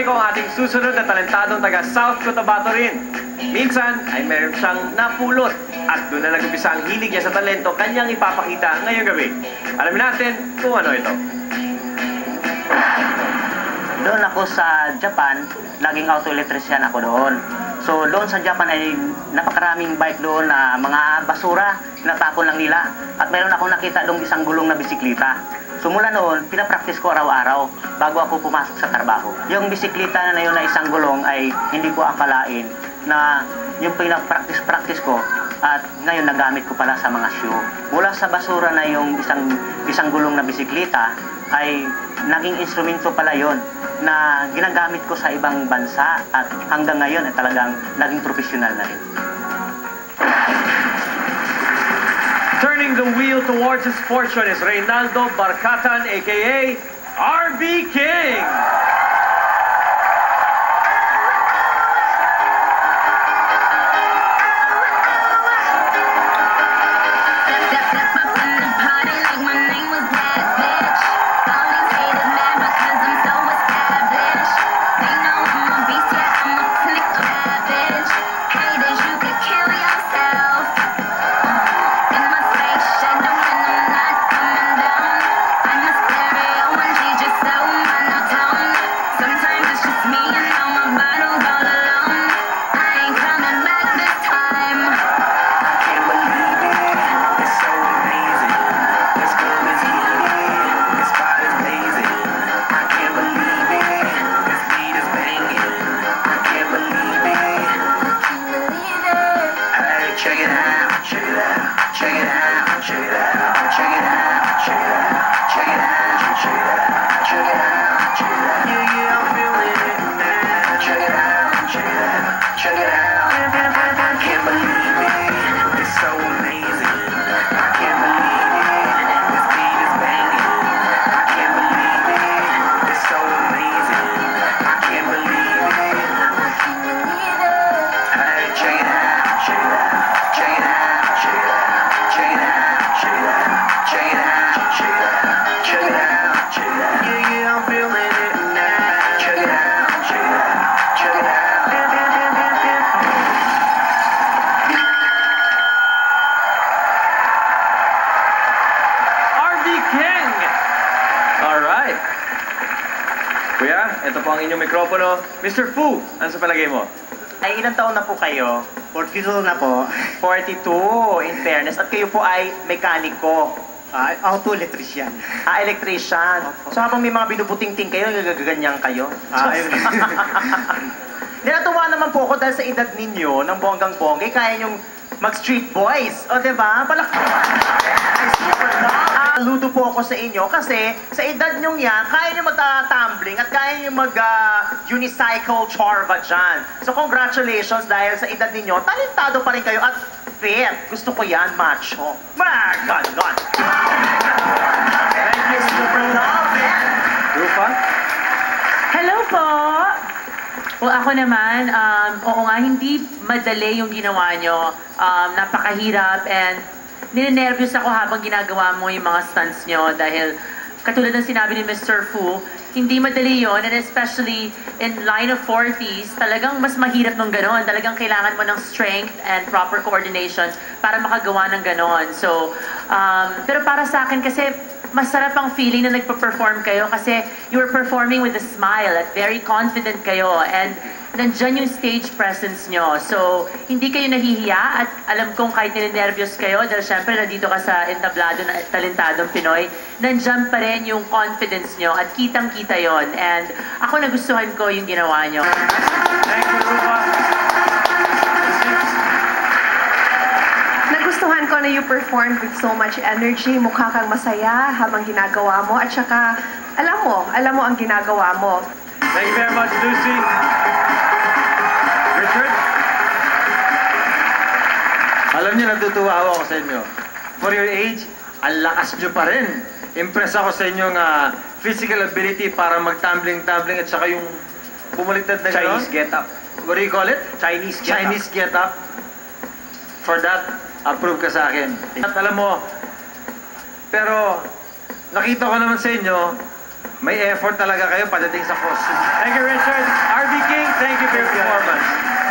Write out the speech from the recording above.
Ibabalik ko ang ating susunod na talentadong taga South Cotabato rin. Minsan ay meron siyang napulot at doon na nag-umpisa ang hilig niya sa talento kanyang ipapakita ngayong gabi. Alamin natin kung ano ito. Doon ako sa Japan, laging auto-electrician ako doon. So doon sa Japan ay napakaraming bike doon na mga basura, natapon lang nila. At meron akong nakita doon isang gulong na bisikleta. So mula noon, pinapractice ko araw-araw bago ako pumasok sa trabaho. Yung bisikleta na yun na isang gulong ay hindi ko akalain na yung pinapractice ko at ngayon nagamit ko pala sa mga show. Mula sa basura na yung isang gulong na bisikleta ay naging instrumento pala yon na ginagamit ko sa ibang bansa at hanggang ngayon ay talagang naging profesional na rin. Turning the wheel towards his fortune is Reynaldo Barcatan, a.k.a. RB King. Kuya, ito po ang inyong mikropono. Mr. Fu, ano sa palagay mo? Ay, ilang taon na po kayo? 42 na po. 42, in fairness. At kayo po ay mekaniko. Auto-electrician. Electrician. So habang may mga binubuting-ting kayo, nagaganyan kayo? Ayun. Natuwa naman po ako dahil sa edad ninyo, ng bonggang-bongga, kaya nyong mag-street boys. O, diba? Ludo po ako sa inyo kasi sa edad nyong yan, kaya nyo mag-tumbling at kaya nyo mag-unicycle chorva dyan. So congratulations dahil sa edad ninyo, talentado pa rin kayo at fit. Gusto ko yan, macho. Ganon. Thank you, super love it. Rufa? Hello po! Well, ako naman, oo nga, hindi madali yung ginawa nyo. Napakahirap and ninenervyos ako habang ginagawa mo yung mga stunts nyo dahil katulad ng sinabi ni Mr. Fu, hindi madali yon, and especially in line of 40s, talagang mas mahirap nung ganon. Talagang kailangan mo ng strength and proper coordination para makagawa ng ganon. So, pero para sa akin kasi masarap ang feeling na nagpa-perform kayo kasi you were performing with a smile at very confident kayo and nandyan yung stage presence nyo. So, hindi kayo nahihiya at alam kong kahit ninenervyos kayo dahil syempre nandito ka sa entablado na talentadong Pinoy, nandyan pa rin yung confidence nyo at kitang-kita yon. And ako nagustuhan ko yung ginawa nyo. Thank you, Rufa. Nagustuhan ko na you performed with so much energy. Mukha kang masaya habang ginagawa mo. At saka, alam mo ang ginagawa mo. Thank you very much, Lucy. Richard? Alam niyo, natutuwa ako sa inyo. For your age, ang lakas niyo pa rin. Impress ako sa inyong physical ability para mag-tumbling-tumbling at saka yung bumaliktad na gano'n. Chinese get-up. What do you call it? Chinese get-up. Chinese get-up. For that, approve ka sa akin. At alam mo, pero nakita ko naman sa inyo, may effort talaga kayo pagdating sa costume. Thank you, Richard. RB King, thank you for your performance.